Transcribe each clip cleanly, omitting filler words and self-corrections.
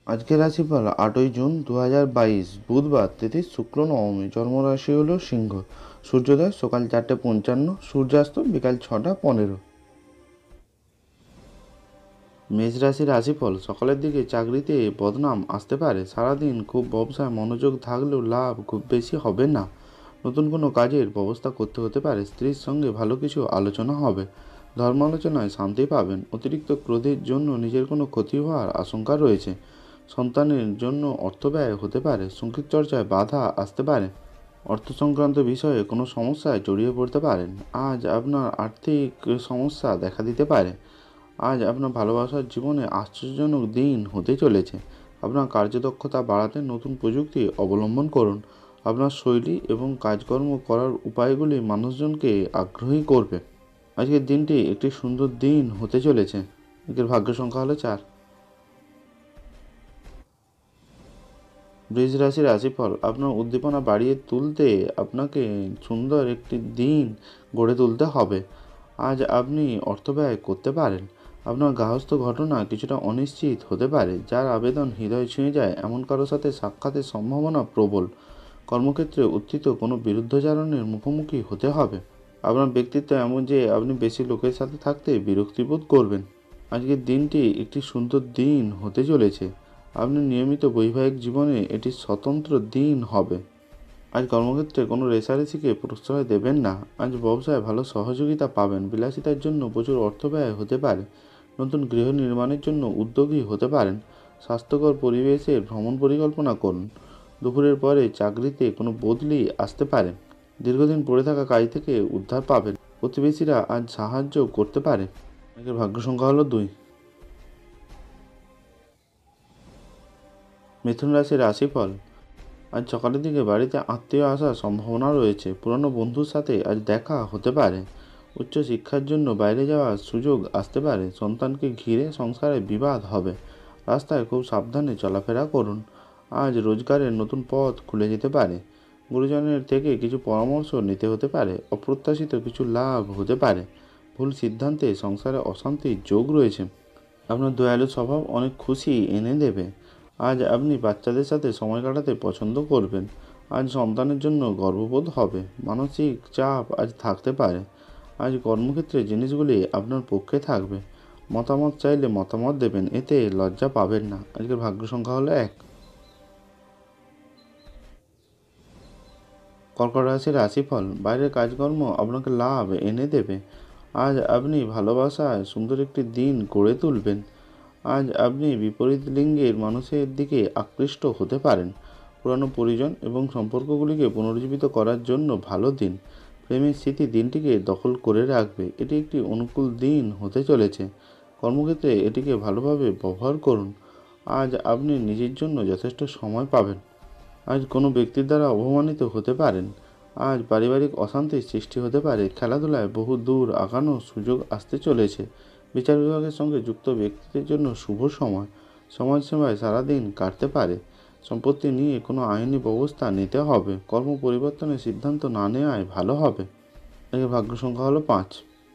আজকের রাশিফল 8ই জুন 2022 বুধবার, তিথি শুক্ল নবমী। জন্মরাশি হলো সিংহ। সূর্যোদয় সকাল 4:55, সূর্যাস্ত বিকাল 6:15। মেষ রাশির রাশিফল, সকালের দিকে চাকরিতে বদনাম আসতে পারে। সারাদিন খুব ব্যবসায় মনোযোগ থাকলেও লাভ খুব বেশি হবে না। নতুন কোনো কাজের ব্যবস্থা করতে হতে পারে। স্ত্রীর সঙ্গে ভালো কিছু আলোচনা হবে। ধর্ম আলোচনায় শান্তি পাবেন। অতিরিক্ত ক্রোধের জন্য নিজের কোনো ক্ষতি হওয়ার আশঙ্কা রয়েছে। সন্তানের জন্য অর্থ ব্যয় হতে পারে। সঙ্গীত চর্চায় বাধা আসতে পারে। অর্থ সংক্রান্ত বিষয়ে কোনো সমস্যায় জড়িয়ে পড়তে পারেন। আজ আপনার আর্থিক সমস্যা দেখা দিতে পারে। আজ আপনার ভালোবাসার জীবনে আশ্চর্যজনক দিন হতে চলেছে। আপনার কার্যদক্ষতা বাড়াতে নতুন প্রযুক্তি অবলম্বন করুন। আপনার শৈলী এবং কাজকর্ম করার উপায়গুলি মানুষজনকে আগ্রহী করবে। আজকের দিনটি একটি সুন্দর দিন হতে চলেছে। আজকের ভাগ্য সংখ্যা হলো 4। বৃষ রাশির রাশিফল, আপনার উদ্দীপনা বাড়িয়ে তুলতে আপনাকে সুন্দর একটি দিন গড়ে তুলতে হবে। আজ আপনি অর্থ ব্যয় করতে পারেন। আপনার গার্হস্থ্য ঘটনা কিছুটা অনিশ্চিত হতে পারে। যার আবেদন হৃদয় ছুঁয়ে যায় এমন কারোর সাথে সাক্ষাতের সম্ভাবনা প্রবল। কর্মক্ষেত্রে উত্থিত কোনো বিরুদ্ধাচরণের মুখোমুখি হতে হবে। আপনার ব্যক্তিত্ব এমন যে আপনি বেশি লোকের সাথে থাকতে বিরক্তিবোধ করবেন। আজকের দিনটি একটি সুন্দর দিন হতে চলেছে। আপনি নিয়মিত বৈবাহিক জীবনে এটি স্বতন্ত্র দিন হবে। আজ কর্মক্ষেত্রে কোনো রেষারেষিকে প্রশ্রয় দেবেন না। আজ ব্যবসায় ভালো সহযোগিতা পাবেন। বিলাসিতার জন্য প্রচুর অর্থ ব্যয় হতে পারে। নতুন গৃহ নির্মাণের জন্য উদ্যোগী হতে পারেন। স্বাস্থ্যকর পরিবেশে ভ্রমণ পরিকল্পনা করুন। দুপুরের পরে চাকরিতে কোনো বদলি আসতে পারে। দীর্ঘদিন পড়ে থাকা কাজ থেকে উদ্ধার পাবেন। প্রতিবেশীরা আজ সাহায্য করতে পারে। অনেকের ভাগ্য সংখ্যা হলো 2। মিথুন রাশির রাশিফল, আজ সকালের দিকে বাড়িতে আত্মীয় আসার সম্ভাবনা রয়েছে। পুরনো বন্ধুর সাথে আজ দেখা হতে পারে। উচ্চ শিক্ষার জন্য বাইরে যাওয়ার সুযোগ আসতে পারে। সন্তানকে ঘিরে সংসারে বিবাদ হবে। রাস্তায় খুব সাবধানে চলাফেরা করুন। আজ রোজগারের নতুন পথ খুলে যেতে পারে। গুরুজনের থেকে কিছু পরামর্শ নিতে হতে পারে। অপ্রত্যাশিত কিছু লাভ হতে পারে। ভুল সিদ্ধান্তে সংসারে অশান্তির যোগ রয়েছে। আপনার দয়ালু স্বভাব অনেক খুশি এনে দেবে। আজ আপনি বাচ্চাদের সাথে সময় কাটাতে পছন্দ করবেন। আজ সন্তানের জন্য গর্ববোধ হবে। মানসিক চাপ আজ থাকতে পারে। আজ কর্মক্ষেত্রে জিনিসগুলি আপনার পক্ষে থাকবে। মতামত চাইলে মতামত দেবেন, এতে লজ্জা পাবেন না। আজকের ভাগ্য সংখ্যা হলো 1। কর্কট রাশির রাশিফল, বাইরের কাজকর্ম আপনাকে লাভ এনে দেবে। আজ আপনি ভালোবাসায় সুন্দর একটি দিন গড়ে তুলবেন। আজ আপনি বিপরীত লিঙ্গের মানুষের দিকে আকৃষ্ট হতে পারেন। পুরানো পরিজন এবং সম্পর্কগুলিকে পুনরুজ্জীবিত করার জন্য ভালো দিন। প্রেমের স্মৃতি দিনটিকে দখল করে রাখবে। এটি একটি অনুকূল দিন হতে চলেছে। কর্মক্ষেত্রে এটিকে ভালোভাবে ব্যবহার করুন। আজ আপনি নিজের জন্য যথেষ্ট সময় পাবেন। আজ কোনো ব্যক্তির দ্বারা অপমানিত হতে পারেন। আজ পারিবারিক অশান্তির সৃষ্টি হতে পারে। খেলাধুলায় বহু দূর আগানোর সুযোগ আসতে চলেছে। বিচার বিভাগের সঙ্গে যুক্ত ব্যক্তিদের জন্য শুভ সময়। সমাজসেবায় সারাদিন কাটতে পারে। সম্পত্তি নিয়ে কোনো আইনি ব্যবস্থা নিতে হবে। কর্ম পরিবর্তনের সিদ্ধান্ত না নেওয়াই ভালো হবে। এর ভাগ্য সংখ্যা হলো 5।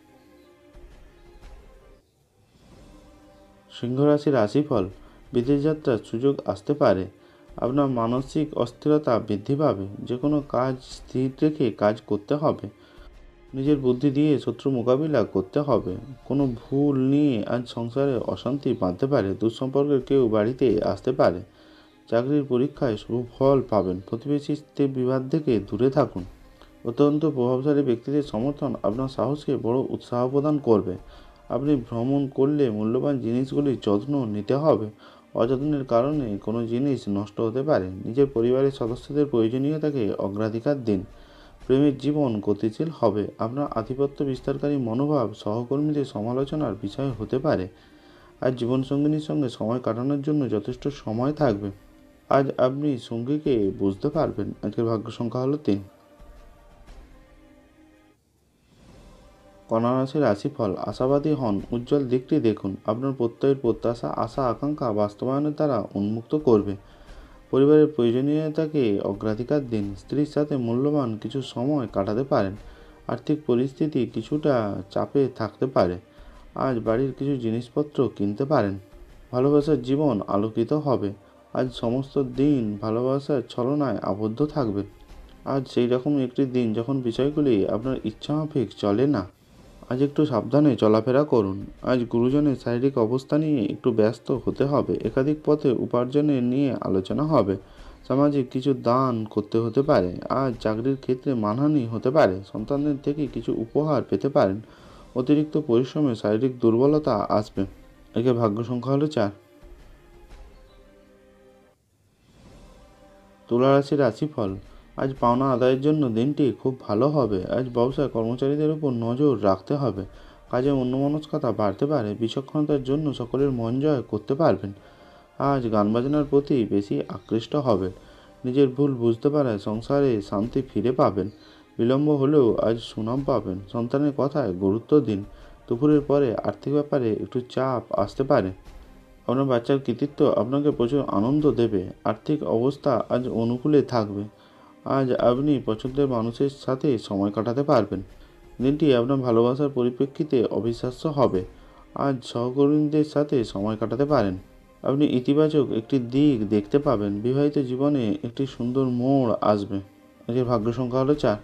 সিংহ রাশির রাশিফল, বিদেশ যাত্রার সুযোগ আসতে পারে। আপনার মানসিক অস্থিরতা বৃদ্ধি পাবে। যে কোনো কাজ স্থির রেখে কাজ করতে হবে। নিজের বুদ্ধি দিয়ে শত্রু মোকাবিলা করতে হবে। কোনো ভুল নিয়ে আজ সংসারে অশান্তি বাঁধতে পারে। দুঃসম্পর্কের কেউ বাড়িতে আসতে পারে। চাকরির পরীক্ষায় শুভ ফল পাবেন। প্রতিবেশীদের বিবাদ থেকে দূরে থাকুন। অত্যন্ত প্রভাবশালী ব্যক্তিদের সমর্থন আপনার সাহসকে বড় উৎসাহ প্রদান করবে। আপনি ভ্রমণ করলে মূল্যবান জিনিসগুলির যত্ন নিতে হবে। অযত্নের কারণে কোনো জিনিস নষ্ট হতে পারে। নিজের পরিবারের সদস্যদের প্রয়োজনীয়তাকে অগ্রাধিকার দিন। প্রেমের জীবন গতিশীল হবে। আপনার আধিপত্য বিস্তারকারী মনোভাব সহকর্মীদের সমালোচনার বিষয় হতে পারে। আজ জীবনসঙ্গিনীর সঙ্গে সময় কাটানোর জন্য যথেষ্ট সময় থাকবে। আজ আপনি সঙ্গীকে বুঝতে পারবেন। আজকের ভাগ্য সংখ্যা হলো 3। কন্যা রাশির রাশিফল, আশাবাদী হন। উজ্জ্বল দিকটি দেখুন। আপনার প্রত্যয়ের প্রত্যাশা, আশা আকাঙ্ক্ষা বাস্তবায়নের দ্বারা উন্মুক্ত করবে। পরিবারের প্রয়োজনীয়তাকে অগ্রাধিকার দিন। স্ত্রীর সাথে মূল্যবান কিছু সময় কাটাতে পারেন। আর্থিক পরিস্থিতি কিছুটা চাপে থাকতে পারে। আজ বাড়ির কিছু জিনিসপত্র কিনতে পারেন। ভালোবাসার জীবন আলোকিত হবে। আজ সমস্ত দিন ভালোবাসার ছলনায় আবদ্ধ থাকবে। আজ সেই রকম একটি দিন যখন বিষয়গুলি আপনার ইচ্ছামাফিক চলে না। আজ একটু সাবধানে চলাফেরা করুন। আজ গুরুজনের শারীরিক অবস্থা নিয়ে একটু ব্যস্ত হতে হবে। একাধিক পথে উপার্জনের নিয়ে আলোচনা হবে। সামাজিক কিছু দান করতে হতে পারে। আজ চাকরির ক্ষেত্রে মানহানি হতে পারে। সন্তানদের থেকে কিছু উপহার পেতে পারেন। অতিরিক্ত পরিশ্রমে শারীরিক দুর্বলতা আসবে। একে ভাগ্য সংখ্যা হলো 4। তুলা রাশির রাশিফল। আজ পাওনা আদায়ের জন্য দিনটি খুব ভালো হবে। আজ ব্যবসায় কর্মচারীদের উপর নজর রাখতে হবে। কাজে অন্যমনস্কতা বাড়তে পারে। বিচক্ষণতার জন্য সকলের মন জয় করতে পারবেন। আজ গান বাজনার প্রতি বেশি আকৃষ্ট হবেন। নিজের ভুল বুঝতে পারায় সংসারে শান্তি ফিরে পাবেন। বিলম্ব হলেও আজ সুনাম পাবেন। সন্তানের কথায় গুরুত্ব দিন। দুপুরের পরে আর্থিক ব্যাপারে একটু চাপ আসতে পারে। আপনার বাচ্চার কৃতিত্ব আপনাকে প্রচুর আনন্দ দেবে। আর্থিক অবস্থা আজ অনুকূলে থাকবে। আজ আপনি পছন্দের মানুষের সাথে সময় কাটাতে পারবেন। দিনটি আপনার ভালোবাসার পরিপ্রেক্ষিতে অবিশ্বাস্য হবে। আজ সহকর্মীদের সাথে সময় কাটাতে পারেন। আপনি ইতিবাচক একটি দিক দেখতে পাবেন। বিবাহিত জীবনে একটি সুন্দর মোড় আসবে। আজকের ভাগ্য সংখ্যা হলো 4।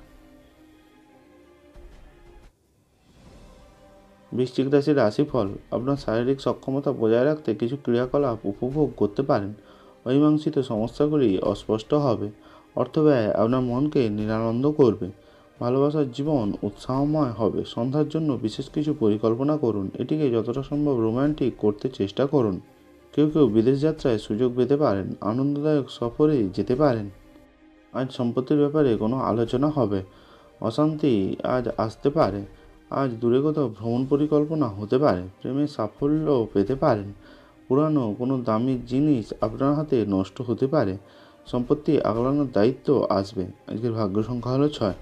বৃশ্চিক রাশির রাশিফল। আপনার শারীরিক সক্ষমতা বজায় রাখতে কিছু ক্রিয়াকলাপ উপভোগ করতে পারেন। অমীমাংসিত সমস্যাগুলি অস্পষ্ট হবে। অর্থ ব্যয় আপনার মনকে নিরানন্দ করবে। ভালোবাসার জীবন উৎসাহময় হবে। সন্ধ্যার জন্য বিশেষ কিছু পরিকল্পনা করুন। এটিকে যতটা সম্ভব রোম্যান্টিক করতে চেষ্টা করুন। কেউ কেউ বিদেশ যাত্রায় সুযোগ পেতে পারেন। আনন্দদায়ক সফরে যেতে পারেন। আজ সম্পত্তির ব্যাপারে কোনো আলোচনা হবে। অশান্তি আজ আসতে পারে। আজ দূরে কোথাও ভ্রমণ পরিকল্পনা হতে পারে। প্রেমে সাফল্য পেতে পারেন। পুরানো কোনো দামি জিনিস আপনার হাতে নষ্ট হতে পারে। সম্পত্তি আগলানোর দায়িত্ব আসবে। আজকের ভাগ্য সংখ্যা হলো 6।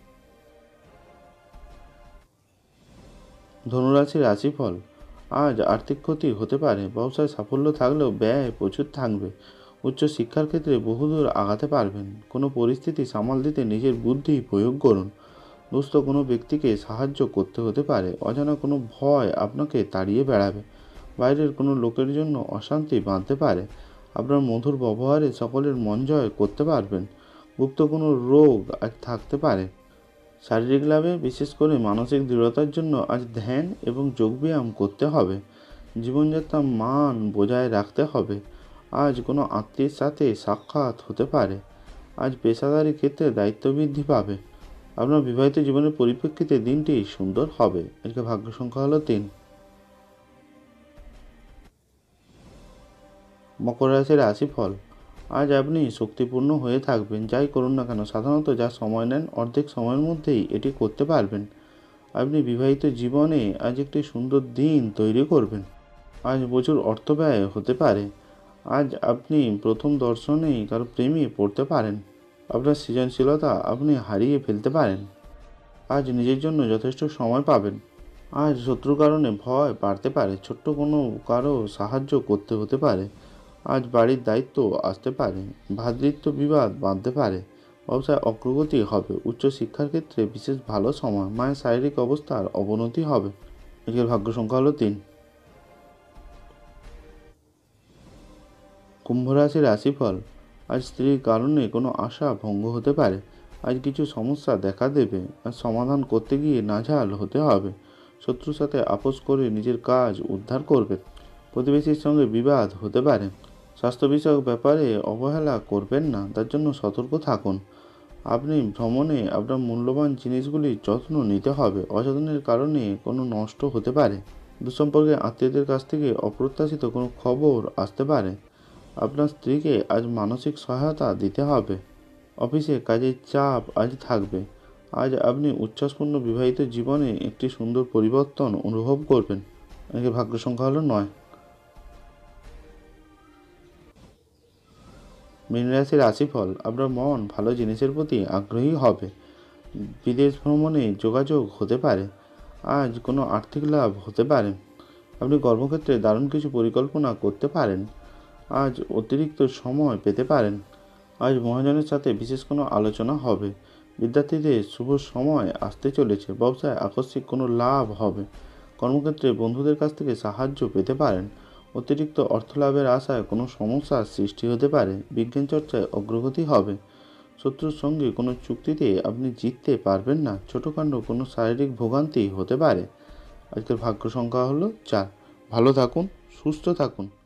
ধনুরাশির রাশিফল। আজ আর্থিক ক্ষতি হতে পারে। ব্যবসায় সাফল্য থাকলেও ব্যয় প্রচুর থাকবে। উচ্চ শিক্ষার ক্ষেত্রে বহুদূর আগাতে পারবেন। কোনো পরিস্থিতি সামাল দিতে নিজের বুদ্ধি প্রয়োগ করুন। দুস্থ কোনো ব্যক্তিকে সাহায্য করতে হতে পারে। অজানা কোনো ভয় আপনাকে তাড়িয়ে বেড়াবে। বাইরের কোনো লোকের জন্য অশান্তি বাঁধতে পারে। আপনার মধুর ব্যবহারে সকলের মন জয় করতে পারবেন। গুপ্ত কোনো রোগ আজ থাকতে পারে। শারীরিক লাভে বিশেষ করে মানসিক দৃঢ়তার জন্য আজ ধ্যান এবং যোগব্যায়াম করতে হবে। জীবনযাত্রার মান বজায় রাখতে হবে। আজ কোনো আত্মীয়ের সাথে সাক্ষাৎ হতে পারে। আজ পেশাদারি ক্ষেত্রে দায়িত্ব বৃদ্ধি পাবে। আপনার বিবাহিত জীবনের পরিপ্রেক্ষিতে দিনটি সুন্দর হবে। আজকে ভাগ্য সংখ্যা হলো 3। মকর রাশির রাশিফল। আজ আপনি শক্তিপূর্ণ হয়ে থাকবেন। যাই করুন না কেন, সাধারণত যা সময় নেন অর্ধেক সময়ের মধ্যেই এটি করতে পারবেন। আপনি বিবাহিত জীবনে আজ একটি সুন্দর দিন তৈরি করবেন। আজ প্রচুর অর্থ ব্যয় হতে পারে। আজ আপনি প্রথম দর্শনেই কারো প্রেমে পড়তে পারেন। আপনার সৃজনশীলতা আপনি হারিয়ে ফেলতে পারেন। আজ নিজের জন্য যথেষ্ট সময় পাবেন। আজ শত্রুর কারণে ভয় বাড়তে পারে। ছোট্ট কোনো কারো সাহায্য করতে হতে পারে। আজ বাড়ির দায়িত্ব আসতে পারে। ভ্রাতৃত্ব বিবাদ বাঁধতে পারে। ব্যবসায় অগ্রগতি হবে। উচ্চশিক্ষার ক্ষেত্রে বিশেষ ভালো সময়। মায়ের শারীরিক অবস্থার অবনতি হবে। এর ভাগ্য সংখ্যা হলো 3। কুম্ভ রাশির রাশিফল। আজ স্ত্রীর কারণে কোনো আশা ভঙ্গ হতে পারে। আজ কিছু সমস্যা দেখা দেবে। আজ সমাধান করতে গিয়ে নাজেহাল হতে হবে। শত্রুর সাথে আপোষ করে নিজের কাজ উদ্ধার করবে। প্রতিবেশীর সঙ্গে বিবাদ হতে পারে। স্বাস্থ্য বিষয়ক ব্যাপারে অবহেলা করবেন না, তার জন্য সতর্ক থাকুন। আপনি ভ্রমণে আপনার মূল্যবান জিনিসগুলির যত্ন নিতে হবে। অযত্নের কারণে কোনো নষ্ট হতে পারে। দুঃসম্পর্কে আত্মীয়দের কাছ থেকে অপ্রত্যাশিত কোনো খবর আসতে পারে। আপনার স্ত্রীকে আজ মানসিক সহায়তা দিতে হবে। অফিসে কাজের চাপ আজ থাকবে। আজ আপনি উচ্ছ্বাসপূর্ণ বিবাহিত জীবনে একটি সুন্দর পরিবর্তন অনুভব করবেন। এর ভাগ্য সংখ্যা হলো 9। মীন রাশির রাশিফল। আপনার মন ভালো জিনিসের প্রতি আগ্রহী হবে। বিদেশ ভ্রমণে যোগাযোগ হতে পারে। আজ কোনো আর্থিক লাভ হতে পারে। আপনি কর্মক্ষেত্রে দারুণ কিছু পরিকল্পনা করতে পারেন। আজ অতিরিক্ত সময় পেতে পারেন। আজ মহাজনের সাথে বিশেষ কোনো আলোচনা হবে। বিদ্যার্থীদের শুভ সময় আসতে চলেছে। ব্যবসায় আকস্মিক কোনো লাভ হবে। কর্মক্ষেত্রে বন্ধুদের কাছ থেকে সাহায্য পেতে পারেন। অতিরিক্ত অর্থ লাভের আশায় কোনো সমস্যার সৃষ্টি হতে পারে। বিজ্ঞান চর্চায় অগ্রগতি হবে। শত্রুর সঙ্গে কোনো চুক্তিতে আপনি জিততে পারবেন না। ছোটোখাটো কোনো শারীরিক ভোগান্তি হতে পারে। আজকের ভাগ্য সংখ্যা হলো 4। ভালো থাকুন, সুস্থ থাকুন।